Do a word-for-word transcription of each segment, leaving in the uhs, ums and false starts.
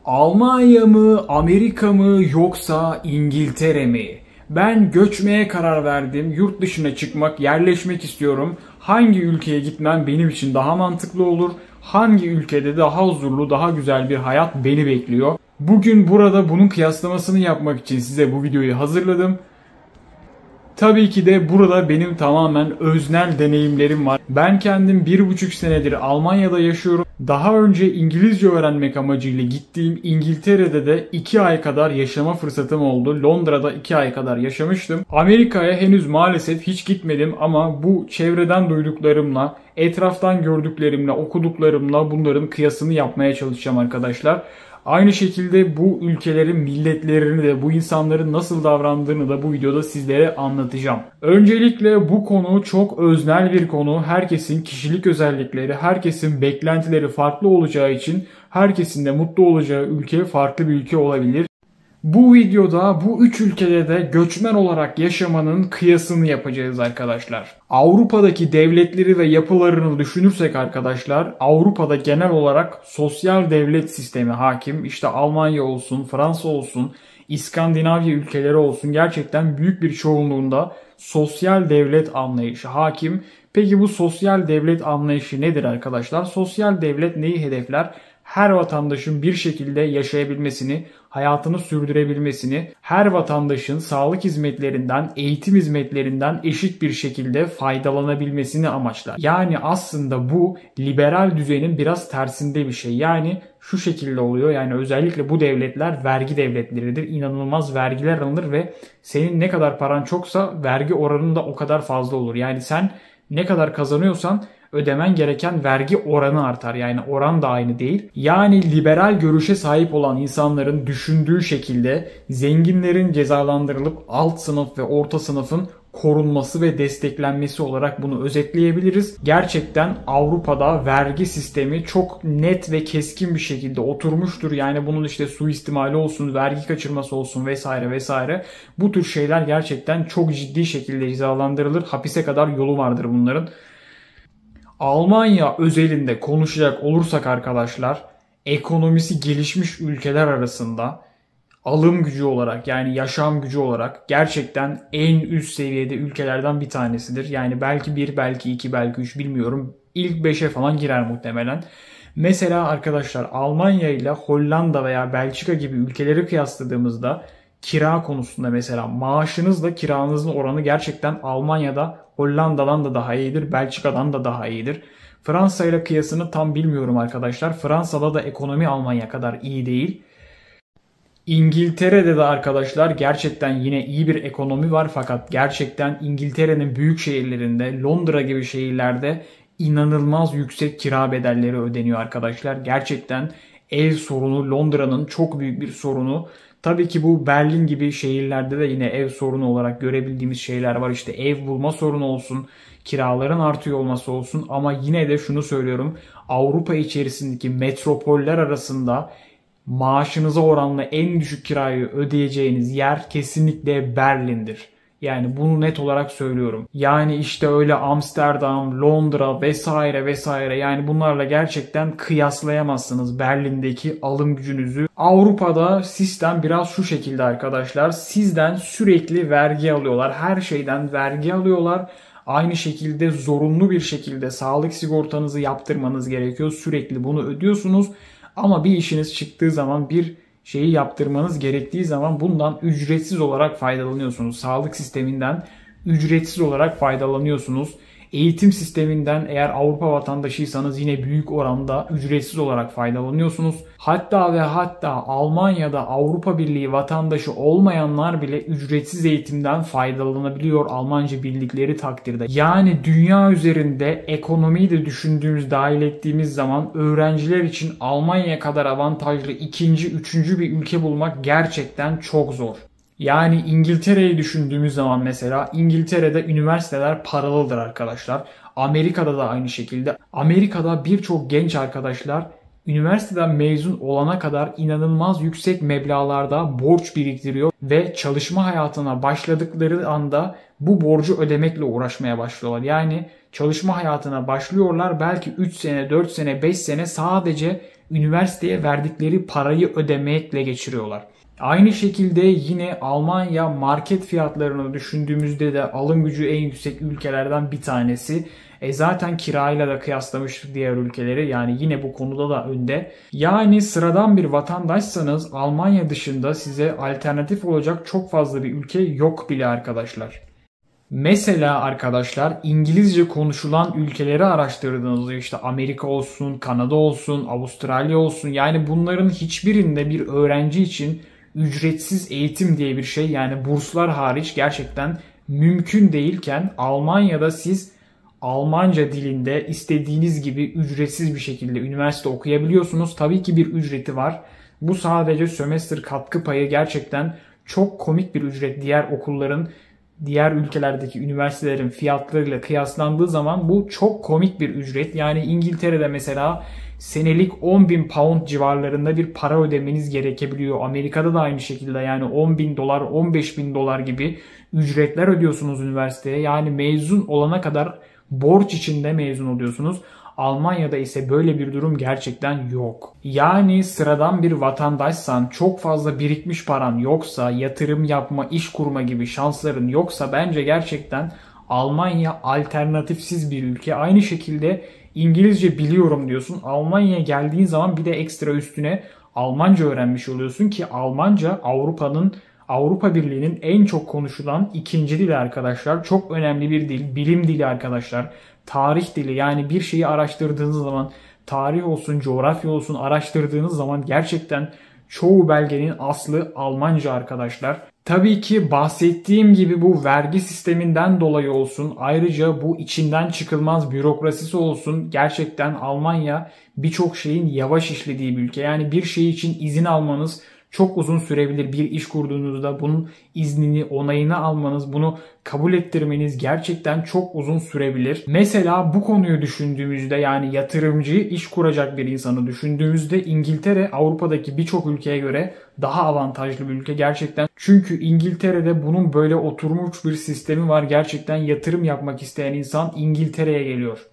Almanya mı, Amerika mı yoksa İngiltere mi? Ben göçmeye karar verdim. Yurt dışına çıkmak, yerleşmek istiyorum. Hangi ülkeye gitmem benim için daha mantıklı olur? Hangi ülkede daha huzurlu, daha güzel bir hayat beni bekliyor? Bugün burada bunun kıyaslamasını yapmak için size bu videoyu hazırladım. Tabii ki de burada benim tamamen öznel deneyimlerim var. Ben kendim bir buçuk senedir Almanya'da yaşıyorum. Daha önce İngilizce öğrenmek amacıyla gittiğim İngiltere'de de iki ay kadar yaşama fırsatım oldu. Londra'da iki ay kadar yaşamıştım. Amerika'ya henüz maalesef hiç gitmedim ama bu çevreden duyduklarımla, etraftan gördüklerimle, okuduklarımla bunların kıyasını yapmaya çalışacağım arkadaşlar. Aynı şekilde bu ülkelerin milletlerini de, bu insanların nasıl davrandığını da bu videoda sizlere anlatacağım. Öncelikle bu konu çok öznel bir konu. Herkesin kişilik özellikleri, herkesin beklentileri farklı olacağı için herkesin de mutlu olacağı ülke farklı bir ülke olabilir. Bu videoda bu üç ülkede de göçmen olarak yaşamanın kıyasını yapacağız arkadaşlar. Avrupa'daki devletleri ve yapılarını düşünürsek arkadaşlar, Avrupa'da genel olarak sosyal devlet sistemi hakim. İşte Almanya olsun, Fransa olsun, İskandinavya ülkeleri olsun, gerçekten büyük bir çoğunluğunda sosyal devlet anlayışı hakim. Peki bu sosyal devlet anlayışı nedir arkadaşlar? Sosyal devlet neyi hedefler? Her vatandaşın bir şekilde yaşayabilmesini, hayatını sürdürebilmesini, her vatandaşın sağlık hizmetlerinden, eğitim hizmetlerinden eşit bir şekilde faydalanabilmesini amaçlar. Yani aslında bu liberal düzenin biraz tersinde bir şey. Yani şu şekilde oluyor. Yani özellikle bu devletler vergi devletleridir. İnanılmaz vergiler alınır ve senin ne kadar paran çoksa vergi oranın da o kadar fazla olur. Yani sen ne kadar kazanıyorsan ödemen gereken vergi oranı artar. Yani oran da aynı değil. Yani liberal görüşe sahip olan insanların düşündüğü şekilde zenginlerin cezalandırılıp alt sınıf ve orta sınıfın korunması ve desteklenmesi olarak bunu özetleyebiliriz. Gerçekten Avrupa'da vergi sistemi çok net ve keskin bir şekilde oturmuştur. Yani bunun işte suistimali olsun, vergi kaçırması olsun vesaire vesaire. Bu tür şeyler gerçekten çok ciddi şekilde cezalandırılır. Hapise kadar yolu vardır bunların. Almanya özelinde konuşacak olursak arkadaşlar, ekonomisi gelişmiş ülkeler arasında alım gücü olarak, yani yaşam gücü olarak gerçekten en üst seviyede ülkelerden bir tanesidir. Yani belki bir, belki iki, belki üç bilmiyorum. İlk beşe falan girer muhtemelen. Mesela arkadaşlar Almanya ile Hollanda veya Belçika gibi ülkeleri kıyasladığımızda kira konusunda mesela maaşınızla kiranızın oranı gerçekten Almanya'da Hollanda'dan da daha iyidir, Belçika'dan da daha iyidir. Fransa ile kıyasını tam bilmiyorum arkadaşlar. Fransa'da da ekonomi Almanya kadar iyi değil. İngiltere'de de arkadaşlar gerçekten yine iyi bir ekonomi var fakat gerçekten İngiltere'nin büyük şehirlerinde, Londra gibi şehirlerde inanılmaz yüksek kira bedelleri ödeniyor arkadaşlar. Gerçekten ev sorunu Londra'nın çok büyük bir sorunu. Tabii ki bu Berlin gibi şehirlerde de yine ev sorunu olarak görebildiğimiz şeyler var. İşte ev bulma sorunu olsun, kiraların artıyor olması olsun ama yine de şunu söylüyorum. Avrupa içerisindeki metropoller arasında maaşınıza oranla en düşük kirayı ödeyeceğiniz yer kesinlikle Berlin'dir. Yani bunu net olarak söylüyorum. Yani işte öyle Amsterdam, Londra vesaire vesaire, yani bunlarla gerçekten kıyaslayamazsınız Berlin'deki alım gücünüzü. Avrupa'da sistem biraz şu şekilde arkadaşlar. Sizden sürekli vergi alıyorlar. Her şeyden vergi alıyorlar. Aynı şekilde zorunlu bir şekilde sağlık sigortanızı yaptırmanız gerekiyor. Sürekli bunu ödüyorsunuz. Ama bir işiniz çıktığı zaman, bir şeyi yaptırmanız gerektiği zaman bundan ücretsiz olarak faydalanıyorsunuz. Sağlık sisteminden ücretsiz olarak faydalanıyorsunuz. Eğitim sisteminden eğer Avrupa vatandaşıysanız yine büyük oranda ücretsiz olarak faydalanıyorsunuz. Hatta ve hatta Almanya'da Avrupa Birliği vatandaşı olmayanlar bile ücretsiz eğitimden faydalanabiliyor Almanca bildikleri takdirde. Yani dünya üzerinde ekonomiyi de düşündüğümüz, dahil ettiğimiz zaman öğrenciler için Almanya kadar avantajlı ikinci, üçüncü bir ülke bulmak gerçekten çok zor. Yani İngiltere'yi düşündüğümüz zaman mesela İngiltere'de üniversiteler paralıdır arkadaşlar. Amerika'da da aynı şekilde. Amerika'da birçok genç arkadaşlar üniversiteden mezun olana kadar inanılmaz yüksek meblağlarda borç biriktiriyor ve çalışma hayatına başladıkları anda bu borcu ödemekle uğraşmaya başlıyorlar. Yani çalışma hayatına başlıyorlar, belki üç sene, dört sene, beş sene sadece üniversiteye verdikleri parayı ödemekle geçiriyorlar. Aynı şekilde yine Almanya market fiyatlarını düşündüğümüzde de alım gücü en yüksek ülkelerden bir tanesi. E zaten kirayla da kıyaslamıştık diğer ülkeleri. Yani yine bu konuda da önde. Yani sıradan bir vatandaşsanız Almanya dışında size alternatif olacak çok fazla bir ülke yok bile arkadaşlar. Mesela arkadaşlar İngilizce konuşulan ülkeleri araştırdığınızda işte Amerika olsun, Kanada olsun, Avustralya olsun, yani bunların hiçbirinde bir öğrenci için ücretsiz eğitim diye bir şey, yani burslar hariç gerçekten mümkün değilken Almanya'da siz Almanca dilinde istediğiniz gibi ücretsiz bir şekilde üniversite okuyabiliyorsunuz. Tabii ki bir ücreti var. Bu sadece sömestr katkı payı, gerçekten çok komik bir ücret. Diğer okulların, diğer ülkelerdeki üniversitelerin fiyatlarıyla kıyaslandığı zaman bu çok komik bir ücret. Yani İngiltere'de mesela senelik on bin pound civarlarında bir para ödemeniz gerekebiliyor. Amerika'da da aynı şekilde, yani on bin dolar, on beş bin dolar gibi ücretler ödüyorsunuz üniversiteye. Yani mezun olana kadar borç içinde mezun oluyorsunuz. Almanya'da ise böyle bir durum gerçekten yok. Yani sıradan bir vatandaşsan, çok fazla birikmiş paran yoksa, yatırım yapma, iş kurma gibi şansların yoksa bence gerçekten Almanya alternatifsiz bir ülke. Aynı şekilde İngilizce biliyorum diyorsun. Almanya'ya geldiğin zaman bir de ekstra üstüne Almanca öğrenmiş oluyorsun ki Almanca Avrupa'nın Avrupa Birliği'nin en çok konuşulan ikinci dili arkadaşlar. Çok önemli bir dil. Bilim dili arkadaşlar. Tarih dili, yani bir şeyi araştırdığınız zaman, tarih olsun, coğrafya olsun araştırdığınız zaman gerçekten çoğu belgenin aslı Almanca arkadaşlar. Tabii ki bahsettiğim gibi bu vergi sisteminden dolayı olsun, ayrıca bu içinden çıkılmaz bürokrasisi olsun, gerçekten Almanya birçok şeyin yavaş işlediği bir ülke. Yani bir şey için izin almanız çok uzun sürebilir. Bir iş kurduğunuzda bunun iznini, onayını almanız, bunu kabul ettirmeniz gerçekten çok uzun sürebilir. Mesela bu konuyu düşündüğümüzde, yani yatırımcıyı, iş kuracak bir insanı düşündüğümüzde İngiltere Avrupa'daki birçok ülkeye göre daha avantajlı bir ülke gerçekten. Çünkü İngiltere'de bunun böyle oturmuş bir sistemi var. Gerçekten yatırım yapmak isteyen insan İngiltere'ye geliyor.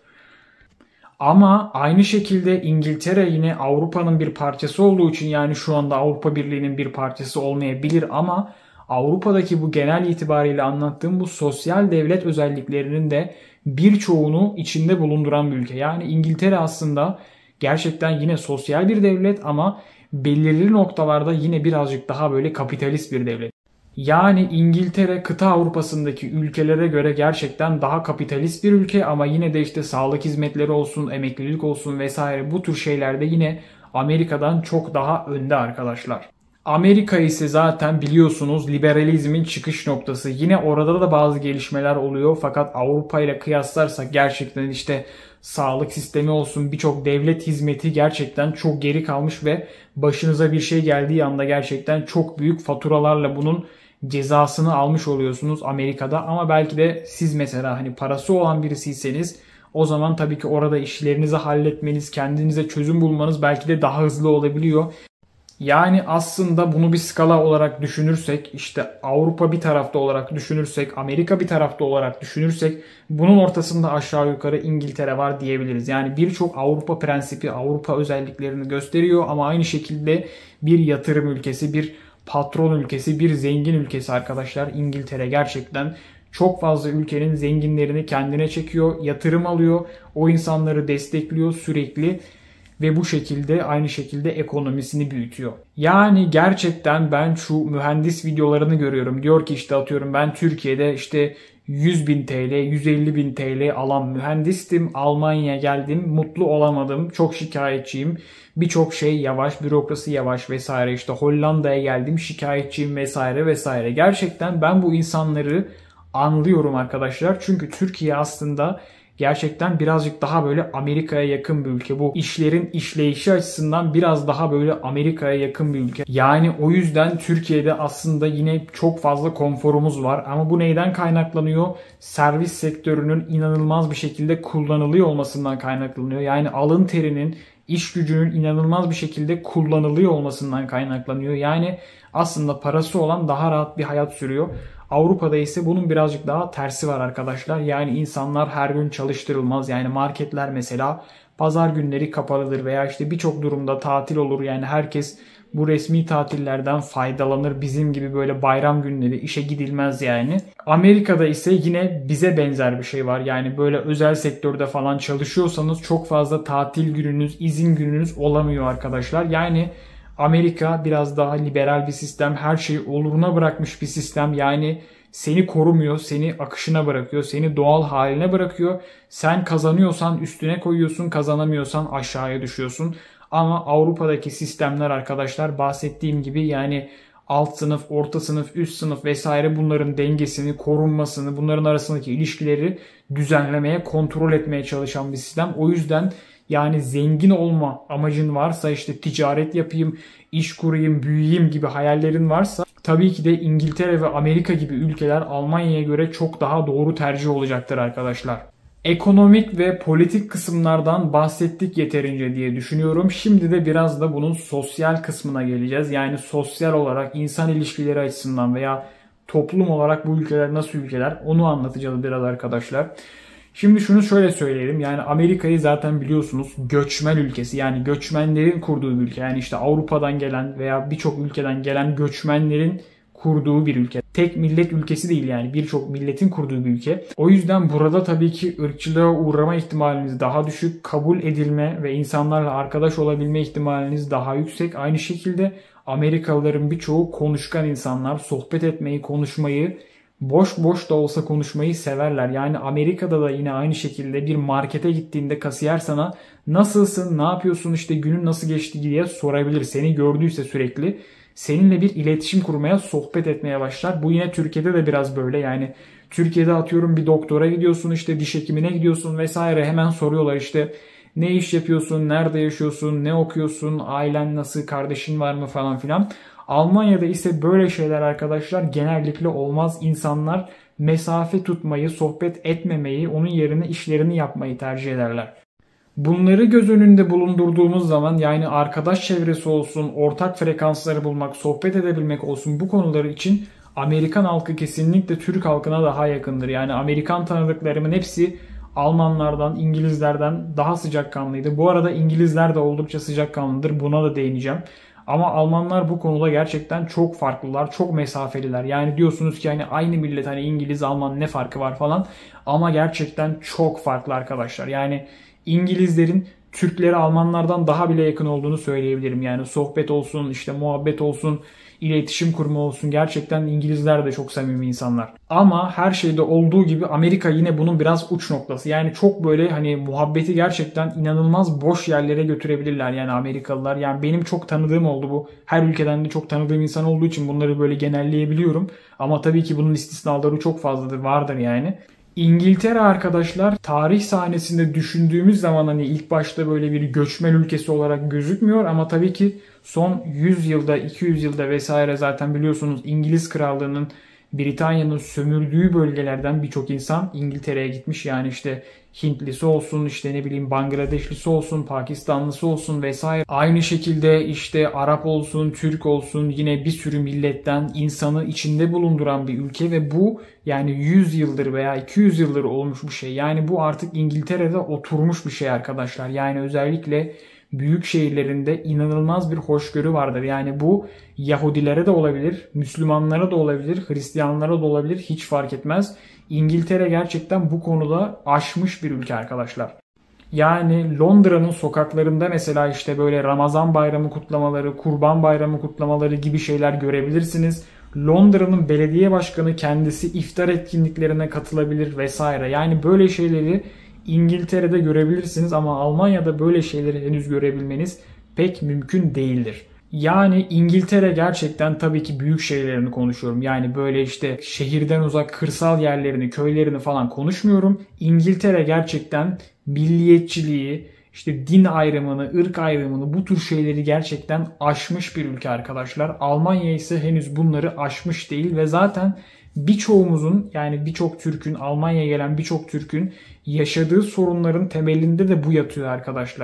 Ama aynı şekilde İngiltere yine Avrupa'nın bir parçası olduğu için, yani şu anda Avrupa Birliği'nin bir parçası olmayabilir ama Avrupa'daki bu genel itibariyle anlattığım bu sosyal devlet özelliklerinin de birçoğunu içinde bulunduran bir ülke. Yani İngiltere aslında gerçekten yine sosyal bir devlet ama belirli noktalarda yine birazcık daha böyle kapitalist bir devlet. Yani İngiltere kıta Avrupa'sındaki ülkelere göre gerçekten daha kapitalist bir ülke ama yine de işte sağlık hizmetleri olsun, emeklilik olsun vesaire, bu tür şeylerde yine Amerika'dan çok daha önde arkadaşlar. Amerika ise zaten biliyorsunuz liberalizmin çıkış noktası. Yine orada da bazı gelişmeler oluyor fakat Avrupa ile kıyaslarsak gerçekten işte sağlık sistemi olsun, birçok devlet hizmeti gerçekten çok geri kalmış ve başınıza bir şey geldiği anda gerçekten çok büyük faturalarla bunun cezasını almış oluyorsunuz Amerika'da. Ama belki de siz mesela hani parası olan birisiyseniz o zaman tabii ki orada işlerinizi halletmeniz, kendinize çözüm bulmanız belki de daha hızlı olabiliyor. Yani aslında bunu bir skala olarak düşünürsek, işte Avrupa bir tarafta olarak düşünürsek, Amerika bir tarafta olarak düşünürsek bunun ortasında aşağı yukarı İngiltere var diyebiliriz. Yani birçok Avrupa prensibi, Avrupa özelliklerini gösteriyor ama aynı şekilde bir yatırım ülkesi, bir patron ülkesi, bir zengin ülkesi arkadaşlar. İngiltere gerçekten çok fazla ülkenin zenginlerini kendine çekiyor, yatırım alıyor, o insanları destekliyor sürekli. Ve bu şekilde aynı şekilde ekonomisini büyütüyor. Yani gerçekten ben şu mühendis videolarını görüyorum. Diyor ki işte atıyorum ben Türkiye'de işte yüz bin T L, yüz elli bin T L alan mühendistim. Almanya'ya geldim, mutlu olamadım, çok şikayetçiyim. Birçok şey yavaş, bürokrasi yavaş vesaire. İşte Hollanda'ya geldim, şikayetçiyim vesaire vesaire. Gerçekten ben bu insanları anlıyorum arkadaşlar. Çünkü Türkiye aslında gerçekten birazcık daha böyle Amerika'ya yakın bir ülke. Bu işlerin işleyişi açısından biraz daha böyle Amerika'ya yakın bir ülke. Yani o yüzden Türkiye'de aslında yine çok fazla konforumuz var. Ama bu neyden kaynaklanıyor? Servis sektörünün inanılmaz bir şekilde kullanılıyor olmasından kaynaklanıyor. Yani alın terinin iş gücünün inanılmaz bir şekilde kullanılıyor olmasından kaynaklanıyor. Yani aslında parası olan daha rahat bir hayat sürüyor. Avrupa'da ise bunun birazcık daha tersi var arkadaşlar. Yani insanlar her gün çalıştırılmaz. Yani marketler mesela pazar günleri kapalıdır veya işte birçok durumda tatil olur. Yani herkes bu resmi tatillerden faydalanır. Bizim gibi böyle bayram günleri işe gidilmez yani. Amerika'da ise yine bize benzer bir şey var. Yani böyle özel sektörde falan çalışıyorsanız çok fazla tatil gününüz, izin gününüz olamıyor arkadaşlar. Yani Amerika biraz daha liberal bir sistem. Her şeyi oluruna bırakmış bir sistem. Yani seni korumuyor, seni akışına bırakıyor, seni doğal haline bırakıyor. Sen kazanıyorsan üstüne koyuyorsun, kazanamıyorsan aşağıya düşüyorsun. Ama Avrupa'daki sistemler arkadaşlar bahsettiğim gibi yani alt sınıf, orta sınıf, üst sınıf vesaire bunların dengesini, korunmasını, bunların arasındaki ilişkileri düzenlemeye, kontrol etmeye çalışan bir sistem. O yüzden yani zengin olma amacın varsa, işte ticaret yapayım, iş kurayım, büyüyeyim gibi hayallerin varsa tabii ki de İngiltere ve Amerika gibi ülkeler Almanya'ya göre çok daha doğru tercih olacaktır arkadaşlar. Ekonomik ve politik kısımlardan bahsettik yeterince diye düşünüyorum. Şimdi de biraz da bunun sosyal kısmına geleceğiz. Yani sosyal olarak insan ilişkileri açısından veya toplum olarak bu ülkeler nasıl ülkeler onu anlatacağız biraz arkadaşlar. Şimdi şunu şöyle söyleyelim. Yani Amerika'yı zaten biliyorsunuz göçmen ülkesi. Yani göçmenlerin kurduğu bir ülke. Yani işte Avrupa'dan gelen veya birçok ülkeden gelen göçmenlerin kurduğu bir ülke. Tek millet ülkesi değil yani birçok milletin kurduğu bir ülke. O yüzden burada tabii ki ırkçılığa uğrama ihtimaliniz daha düşük. Kabul edilme ve insanlarla arkadaş olabilme ihtimaliniz daha yüksek. Aynı şekilde Amerikalıların birçoğu konuşkan insanlar. Sohbet etmeyi, konuşmayı, boş boş da olsa konuşmayı severler. Yani Amerika'da da yine aynı şekilde bir markete gittiğinde kasiyer sana nasılsın, ne yapıyorsun, işte günün nasıl geçti diye sorabilir. Seni gördüyse sürekli seninle bir iletişim kurmaya, sohbet etmeye başlar. Bu yine Türkiye'de de biraz böyle. Yani Türkiye'de atıyorum bir doktora gidiyorsun, işte diş hekimine gidiyorsun vesaire, hemen soruyorlar işte ne iş yapıyorsun, nerede yaşıyorsun, ne okuyorsun, ailen nasıl, kardeşin var mı falan filan. Almanya'da ise böyle şeyler arkadaşlar genellikle olmaz. İnsanlar mesafe tutmayı, sohbet etmemeyi, onun yerine işlerini yapmayı tercih ederler. Bunları göz önünde bulundurduğumuz zaman yani arkadaş çevresi olsun, ortak frekansları bulmak, sohbet edebilmek olsun, bu konular için Amerikan halkı kesinlikle Türk halkına daha yakındır. Yani Amerikan tanıdıklarımın hepsi Almanlardan, İngilizlerden daha sıcakkanlıydı. Bu arada İngilizler de oldukça sıcakkanlıdır. Buna da değineceğim. Ama Almanlar bu konuda gerçekten çok farklılar, çok mesafeliler. Yani diyorsunuz ki hani aynı millet, hani İngiliz, Alman ne farkı var falan. Ama gerçekten çok farklı arkadaşlar. Yani İngilizlerin Türklere Almanlardan daha bile yakın olduğunu söyleyebilirim. Yani sohbet olsun, işte muhabbet olsun, iletişim kurma olsun. Gerçekten İngilizler de çok samimi insanlar. Ama her şeyde olduğu gibi Amerika yine bunun biraz uç noktası. Yani çok böyle hani muhabbeti gerçekten inanılmaz boş yerlere götürebilirler yani Amerikalılar. Yani benim çok tanıdığım oldu bu. Her ülkeden de çok tanıdığım insan olduğu için bunları böyle genelleyebiliyorum. Ama tabii ki bunun istisnaları çok fazladır, vardır yani. İngiltere arkadaşlar tarih sahnesinde düşündüğümüz zaman hani ilk başta böyle bir göçmen ülkesi olarak gözükmüyor ama tabii ki son yüz yılda, iki yüz yılda vesaire zaten biliyorsunuz İngiliz Krallığı'nın, Britanya'nın sömürdüğü bölgelerden birçok insan İngiltere'ye gitmiş. Yani işte Hintlisi olsun, işte ne bileyim Bangladeşlisi olsun, Pakistanlısı olsun vesaire. Aynı şekilde işte Arap olsun, Türk olsun, yine bir sürü milletten insanı içinde bulunduran bir ülke ve bu yani yüz yıldır veya iki yüz yıldır olmuş bir şey. Yani bu artık İngiltere'de oturmuş bir şey arkadaşlar. Yani özellikle büyük şehirlerinde inanılmaz bir hoşgörü vardır. Yani bu Yahudilere de olabilir, Müslümanlara da olabilir, Hristiyanlara da olabilir, hiç fark etmez. İngiltere gerçekten bu konuda aşmış bir ülke arkadaşlar. Yani Londra'nın sokaklarında mesela işte böyle Ramazan bayramı kutlamaları, Kurban bayramı kutlamaları gibi şeyler görebilirsiniz. Londra'nın belediye başkanı kendisi iftar etkinliklerine katılabilir vesaire. Yani böyle şeyleri İngiltere'de görebilirsiniz ama Almanya'da böyle şeyleri henüz görebilmeniz pek mümkün değildir. Yani İngiltere gerçekten tabii ki büyük şehirlerini konuşuyorum. Yani böyle işte şehirden uzak kırsal yerlerini, köylerini falan konuşmuyorum. İngiltere gerçekten milliyetçiliği, işte din ayrımını, ırk ayrımını, bu tür şeyleri gerçekten aşmış bir ülke arkadaşlar. Almanya ise henüz bunları aşmış değil ve zaten birçoğumuzun, yani birçok Türk'ün, Almanya'ya gelen birçok Türk'ün yaşadığı sorunların temelinde de bu yatıyor arkadaşlar.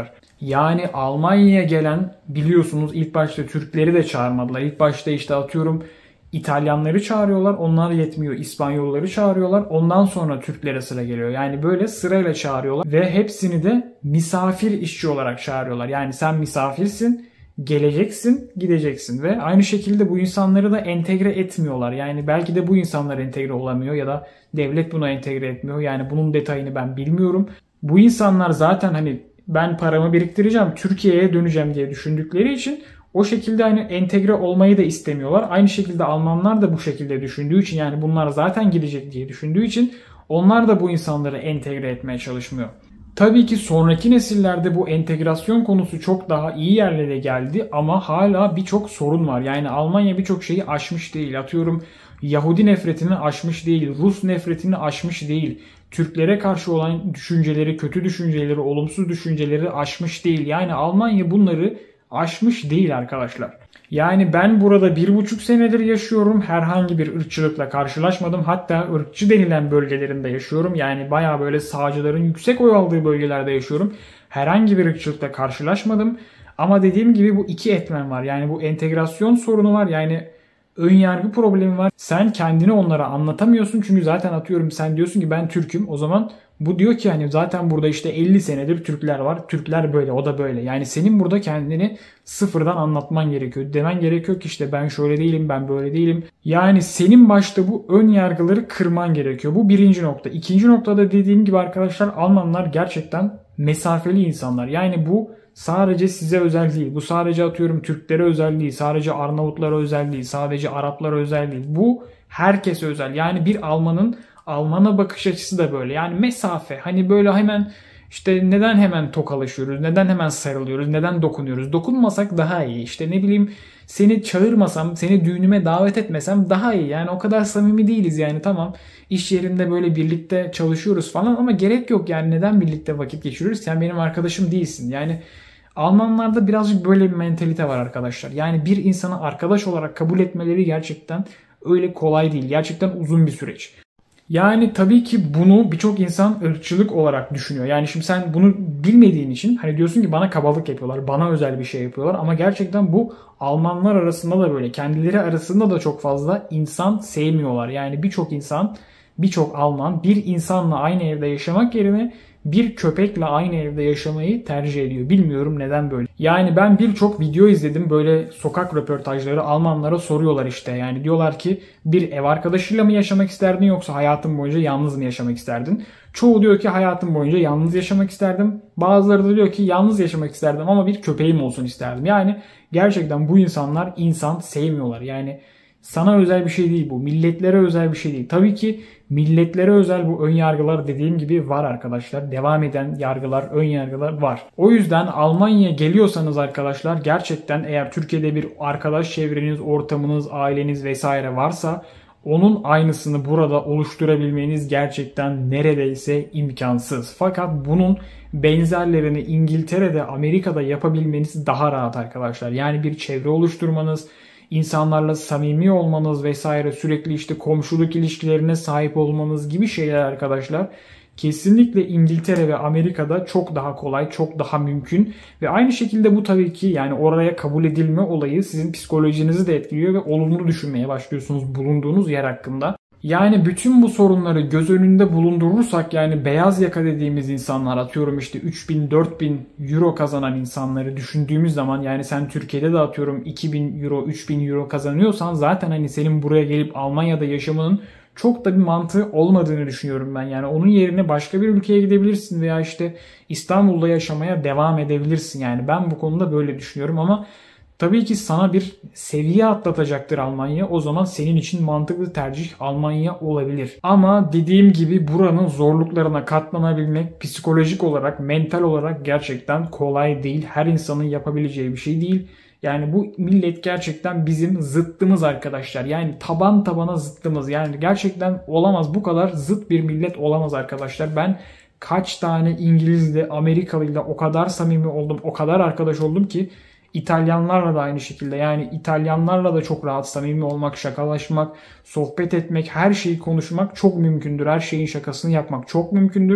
Yani Almanya'ya gelen, biliyorsunuz ilk başta Türkleri de çağırmadılar. İlk başta işte atıyorum İtalyanları çağırıyorlar. Onlar yetmiyor. İspanyolları çağırıyorlar. Ondan sonra Türklere sıra geliyor. Yani böyle sırayla çağırıyorlar. Ve hepsini de misafir işçi olarak çağırıyorlar. Yani sen misafirsin, geleceksin, gideceksin. Ve aynı şekilde bu insanları da entegre etmiyorlar. Yani belki de bu insanlar entegre olamıyor ya da devlet buna entegre etmiyor. Yani bunun detayını ben bilmiyorum. Bu insanlar zaten hani ben paramı biriktireceğim, Türkiye'ye döneceğim diye düşündükleri için o şekilde hani entegre olmayı da istemiyorlar. Aynı şekilde Almanlar da bu şekilde düşündüğü için, yani bunlar zaten gidecek diye düşündüğü için onlar da bu insanları entegre etmeye çalışmıyor. Tabii ki sonraki nesillerde bu entegrasyon konusu çok daha iyi yerlere geldi ama hala birçok sorun var. Yani Almanya birçok şeyi aşmış değil. Atıyorum Yahudi nefretini aşmış değil, Rus nefretini aşmış değil. Türklere karşı olan düşünceleri, kötü düşünceleri, olumsuz düşünceleri aşmış değil. Yani Almanya bunları aşmış değil arkadaşlar. Yani ben burada bir buçuk senedir yaşıyorum. Herhangi bir ırkçılıkla karşılaşmadım. Hatta ırkçı denilen bölgelerinde yaşıyorum. Yani baya böyle sağcıların yüksek oy aldığı bölgelerde yaşıyorum. Herhangi bir ırkçılıkla karşılaşmadım. Ama dediğim gibi bu iki etmen var. Yani bu entegrasyon sorunu var. Yani önyargı problemi var. Sen kendini onlara anlatamıyorsun. Çünkü zaten atıyorum sen diyorsun ki ben Türk'üm. O zaman bu diyor ki hani zaten burada işte elli senedir Türkler var. Türkler böyle, o da böyle. Yani senin burada kendini sıfırdan anlatman gerekiyor. Demen gerekiyor ki işte ben şöyle değilim, ben böyle değilim. Yani senin başta bu ön yargıları kırman gerekiyor. Bu birinci nokta. İkinci noktada dediğim gibi arkadaşlar, Almanlar gerçekten mesafeli insanlar. Yani bu sadece size özel değil. Bu sadece atıyorum Türklere özel değil. Sadece Arnavutlara özel değil. Sadece Araplara özel değil. Bu herkese özel. Yani bir Almanın Alman'a bakış açısı da böyle. Yani mesafe. Hani böyle hemen işte neden hemen tokalaşıyoruz? Neden hemen sarılıyoruz? Neden dokunuyoruz? Dokunmasak daha iyi. İşte ne bileyim, seni çağırmasam, seni düğünüme davet etmesem daha iyi. Yani o kadar samimi değiliz yani, tamam. İş yerinde böyle birlikte çalışıyoruz falan ama gerek yok yani, neden birlikte vakit geçiriyoruz? Sen benim arkadaşım değilsin. Yani Almanlarda birazcık böyle bir mentalite var arkadaşlar. Yani bir insanı arkadaş olarak kabul etmeleri gerçekten öyle kolay değil. Gerçekten uzun bir süreç. Yani tabii ki bunu birçok insan ırkçılık olarak düşünüyor. Yani şimdi sen bunu bilmediğin için hani diyorsun ki bana kabalık yapıyorlar, bana özel bir şey yapıyorlar. Ama gerçekten bu Almanlar arasında da böyle, kendileri arasında da çok fazla insan sevmiyorlar. Yani birçok insan, birçok Alman bir insanla aynı evde yaşamak yerine bir köpekle aynı evde yaşamayı tercih ediyor. Bilmiyorum neden böyle. Yani ben birçok video izledim. Böyle sokak röportajları, Almanlara soruyorlar işte. Yani diyorlar ki bir ev arkadaşıyla mı yaşamak isterdin yoksa hayatın boyunca yalnız mı yaşamak isterdin? Çoğu diyor ki hayatım boyunca yalnız yaşamak isterdim. Bazıları da diyor ki yalnız yaşamak isterdim ama bir köpeğim olsun isterdim. Yani gerçekten bu insanlar insan sevmiyorlar. Yani sana özel bir şey değil bu. Milletlere özel bir şey değil. Tabii ki milletlere özel bu ön yargılar dediğim gibi var arkadaşlar. Devam eden yargılar, ön yargılar var. O yüzden Almanya'ya geliyorsanız arkadaşlar, gerçekten eğer Türkiye'de bir arkadaş çevreniz, ortamınız, aileniz vesaire varsa onun aynısını burada oluşturabilmeniz gerçekten neredeyse imkansız. Fakat bunun benzerlerini İngiltere'de, Amerika'da yapabilmeniz daha rahat arkadaşlar. Yani bir çevre oluşturmanız, İnsanlarla samimi olmanız vesaire, sürekli işte komşuluk ilişkilerine sahip olmanız gibi şeyler arkadaşlar kesinlikle İngiltere ve Amerika'da çok daha kolay, çok daha mümkün. Ve aynı şekilde bu tabii ki yani oraya kabul edilme olayı sizin psikolojinizi de etkiliyor ve olumlu düşünmeye başlıyorsunuz bulunduğunuz yer hakkında. Yani bütün bu sorunları göz önünde bulundurursak, yani beyaz yaka dediğimiz insanlar, atıyorum işte üç bin dört bin euro kazanan insanları düşündüğümüz zaman, yani sen Türkiye'de de atıyorum iki bin euro üç bin euro kazanıyorsan zaten hani senin buraya gelip Almanya'da yaşamanın çok da bir mantığı olmadığını düşünüyorum ben. Yani onun yerine başka bir ülkeye gidebilirsin veya işte İstanbul'da yaşamaya devam edebilirsin. Yani ben bu konuda böyle düşünüyorum ama tabii ki sana bir seviye atlatacaktır Almanya. O zaman senin için mantıklı tercih Almanya olabilir. Ama dediğim gibi buranın zorluklarına katlanabilmek psikolojik olarak, mental olarak gerçekten kolay değil. Her insanın yapabileceği bir şey değil. Yani bu millet gerçekten bizim zıttımız arkadaşlar. Yani taban tabana zıttımız. Yani gerçekten olamaz, bu kadar zıt bir millet olamaz arkadaşlar. Ben kaç tane İngilizle, Amerikalıyla o kadar samimi oldum, o kadar arkadaş oldum ki İtalyanlarla da aynı şekilde. Yani İtalyanlarla da çok rahat samimi olmak, şakalaşmak, sohbet etmek, her şeyi konuşmak çok mümkündür. Her şeyin şakasını yapmak çok mümkündür.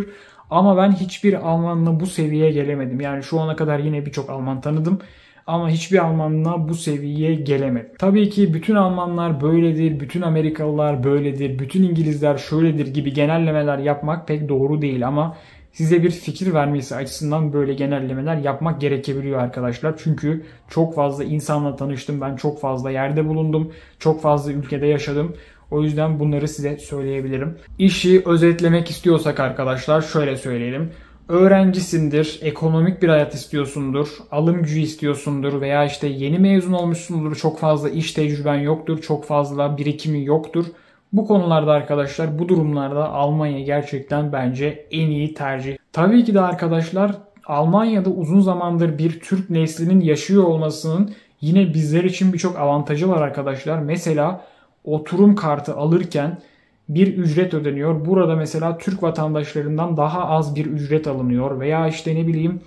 Ama ben hiçbir Almanla bu seviyeye gelemedim. Yani şu ana kadar yine birçok Alman tanıdım. Ama hiçbir Almanla bu seviyeye gelemedim. Tabii ki bütün Almanlar böyledir, bütün Amerikalılar böyledir, bütün İngilizler şöyledir gibi genellemeler yapmak pek doğru değil ama size bir fikir vermesi açısından böyle genellemeler yapmak gerekebiliyor arkadaşlar. Çünkü çok fazla insanla tanıştım, ben çok fazla yerde bulundum, çok fazla ülkede yaşadım. O yüzden bunları size söyleyebilirim. İşi özetlemek istiyorsak arkadaşlar şöyle söyleyelim. Öğrencisindir, ekonomik bir hayat istiyorsundur, alım gücü istiyorsundur veya işte yeni mezun olmuşsundur, çok fazla iş tecrüben yoktur, çok fazla birikimi yoktur. Bu konularda arkadaşlar, bu durumlarda Almanya gerçekten bence en iyi tercih. Tabii ki de arkadaşlar Almanya'da uzun zamandır bir Türk neslinin yaşıyor olmasının yine bizler için birçok avantajı var arkadaşlar. Mesela oturum kartı alırken bir ücret ödeniyor. Burada mesela Türk vatandaşlarından daha az bir ücret alınıyor. Veya işte ne bileyim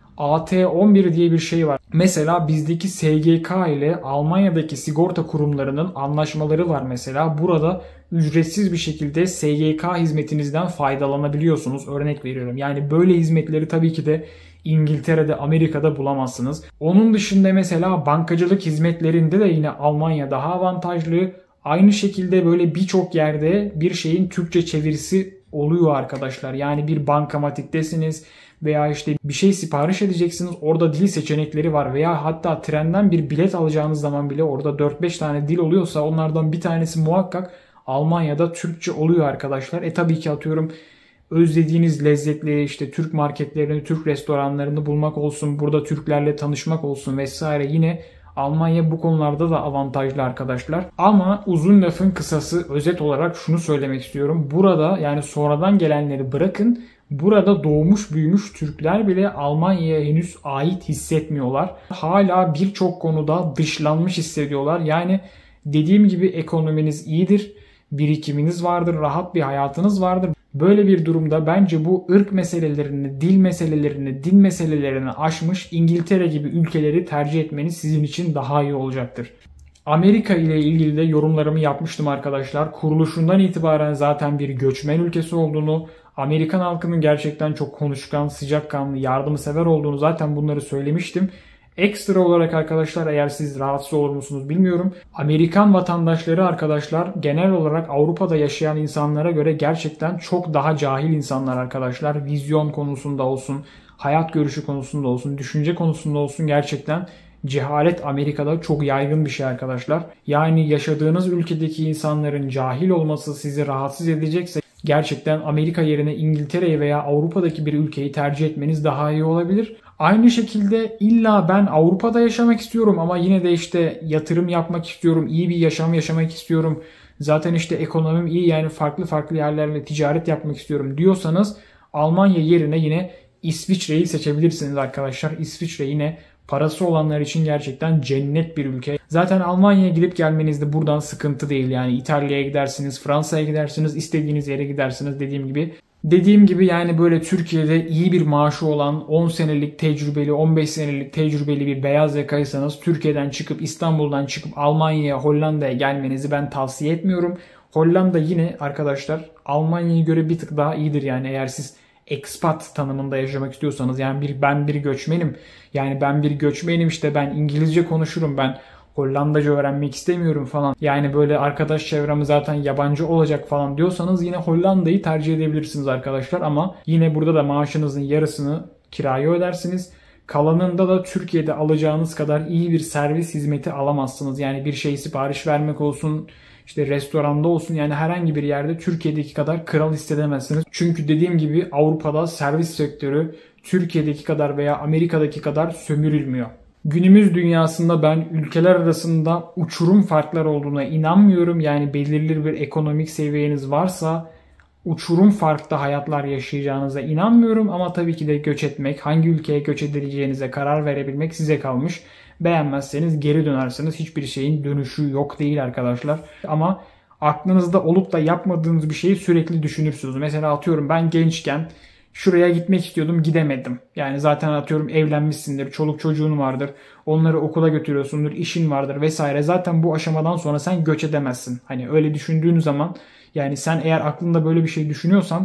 A T on bir diye bir şey var. Mesela bizdeki S G K ile Almanya'daki sigorta kurumlarının anlaşmaları var mesela. Burada ücretsiz bir şekilde S G K hizmetinizden faydalanabiliyorsunuz. Örnek veriyorum. Yani böyle hizmetleri tabii ki de İngiltere'de, Amerika'da bulamazsınız. Onun dışında mesela bankacılık hizmetlerinde de yine Almanya daha avantajlı. Aynı şekilde böyle birçok yerde bir şeyin Türkçe çevirisi oluyor arkadaşlar. Yani bir bankamatiktesiniz veya işte bir şey sipariş edeceksiniz. Orada dil seçenekleri var veya hatta trenden bir bilet alacağınız zaman bile orada dört beş tane dil oluyorsa onlardan bir tanesi muhakkak Almanya'da Türkçe oluyor arkadaşlar. E tabii ki atıyorum özlediğiniz lezzetli işte Türk marketlerini, Türk restoranlarını bulmak olsun, burada Türklerle tanışmak olsun vesaire yine Almanya bu konularda da avantajlı arkadaşlar. Ama uzun lafın kısası özet olarak şunu söylemek istiyorum. Burada yani sonradan gelenleri bırakın. Burada doğmuş büyümüş Türkler bile Almanya'ya henüz ait hissetmiyorlar. Hala birçok konuda dışlanmış hissediyorlar. Yani dediğim gibi ekonominiz iyidir, birikiminiz vardır, rahat bir hayatınız vardır. Böyle bir durumda bence bu ırk meselelerini, dil meselelerini, din meselelerini aşmış İngiltere gibi ülkeleri tercih etmeniz sizin için daha iyi olacaktır. Amerika ile ilgili de yorumlarımı yapmıştım arkadaşlar. Kuruluşundan itibaren zaten bir göçmen ülkesi olduğunu, Amerikan halkının gerçekten çok konuşkan, sıcakkanlı, yardımsever olduğunu zaten bunları söylemiştim. Ekstra olarak arkadaşlar eğer siz rahatsız olur musunuz bilmiyorum. Amerikan vatandaşları arkadaşlar genel olarak Avrupa'da yaşayan insanlara göre gerçekten çok daha cahil insanlar arkadaşlar. Vizyon konusunda olsun, hayat görüşü konusunda olsun, düşünce konusunda olsun gerçekten cehalet Amerika'da çok yaygın bir şey arkadaşlar. Yani yaşadığınız ülkedeki insanların cahil olması sizi rahatsız edecekse gerçekten Amerika yerine İngiltere'yi veya Avrupa'daki bir ülkeyi tercih etmeniz daha iyi olabilir. Aynı şekilde illa ben Avrupa'da yaşamak istiyorum ama yine de işte yatırım yapmak istiyorum, iyi bir yaşam yaşamak istiyorum. Zaten işte ekonomim iyi yani farklı farklı yerlerle ticaret yapmak istiyorum diyorsanız Almanya yerine yine İsviçre'yi seçebilirsiniz arkadaşlar. İsviçre yine parası olanlar için gerçekten cennet bir ülke. Zaten Almanya'ya gidip gelmenizde buradan sıkıntı değil. Yani İtalya'ya gidersiniz, Fransa'ya gidersiniz, istediğiniz yere gidersiniz dediğim gibi. Dediğim gibi yani böyle Türkiye'de iyi bir maaşı olan on senelik tecrübeli, on beş senelik tecrübeli bir beyaz yakaysanız Türkiye'den çıkıp İstanbul'dan çıkıp Almanya'ya, Hollanda'ya gelmenizi ben tavsiye etmiyorum. Hollanda yine arkadaşlar Almanya'ya göre bir tık daha iyidir yani eğer siz expat tanımında yaşamak istiyorsanız yani bir ben bir göçmenim yani ben bir göçmenim işte ben İngilizce konuşurum ben Hollandaca öğrenmek istemiyorum falan yani böyle arkadaş çevremi zaten yabancı olacak falan diyorsanız yine Hollanda'yı tercih edebilirsiniz arkadaşlar ama yine burada da maaşınızın yarısını kiraya ödersiniz. Kalanında da Türkiye'de alacağınız kadar iyi bir servis hizmeti alamazsınız. Yani bir şey sipariş vermek olsun, işte restoranda olsun yani herhangi bir yerde Türkiye'deki kadar kral hissedemezsiniz. Çünkü dediğim gibi Avrupa'da servis sektörü Türkiye'deki kadar veya Amerika'daki kadar sömürülmüyor. Günümüz dünyasında ben ülkeler arasında uçurum farklar olduğuna inanmıyorum. Yani belirli bir ekonomik seviyeniz varsa uçurum farklı hayatlar yaşayacağınıza inanmıyorum. Ama tabii ki de göç etmek, hangi ülkeye göç edileceğinize karar verebilmek size kalmış. Beğenmezseniz geri dönersiniz. Hiçbir şeyin dönüşü yok değil arkadaşlar. Ama aklınızda olup da yapmadığınız bir şeyi sürekli düşünürsünüz. Mesela atıyorum ben gençken şuraya gitmek istiyordum gidemedim. Yani zaten atıyorum evlenmişsindir, çoluk çocuğun vardır. Onları okula götürüyorsundur, işin vardır vesaire. Zaten bu aşamadan sonra sen göç edemezsin. Hani öyle düşündüğün zaman yani sen eğer aklında böyle bir şey düşünüyorsan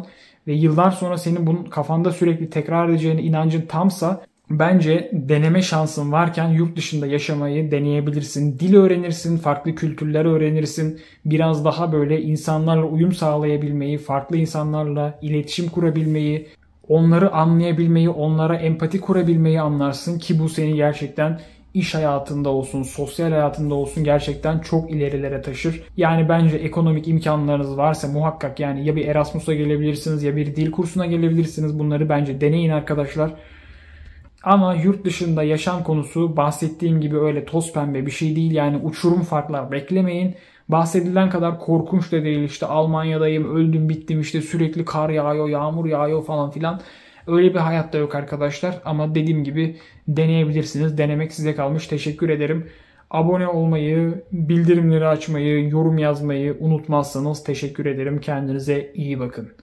ve yıllar sonra senin bunun kafanda sürekli tekrar edeceğine inancın tamsa bence deneme şansın varken yurt dışında yaşamayı deneyebilirsin. Dil öğrenirsin, farklı kültürler öğrenirsin. Biraz daha böyle insanlarla uyum sağlayabilmeyi, farklı insanlarla iletişim kurabilmeyi, onları anlayabilmeyi, onlara empati kurabilmeyi anlarsın ki bu seni gerçekten iş hayatında olsun, sosyal hayatında olsun gerçekten çok ilerilere taşır. Yani bence ekonomik imkanlarınız varsa muhakkak yani ya bir Erasmus'a gelebilirsiniz ya bir dil kursuna gelebilirsiniz. Bunları bence deneyin arkadaşlar. Ama yurt dışında yaşam konusu bahsettiğim gibi öyle toz pembe bir şey değil. Yani uçurum farklar beklemeyin. Bahsedilen kadar korkunç da değil. İşte Almanya'dayım, öldüm bittim, işte sürekli kar yağıyor, yağmur yağıyor falan filan. Öyle bir hayat da yok arkadaşlar. Ama dediğim gibi deneyebilirsiniz. Denemek size kalmış. Teşekkür ederim. Abone olmayı, bildirimleri açmayı, yorum yazmayı unutmazsanız teşekkür ederim. Kendinize iyi bakın.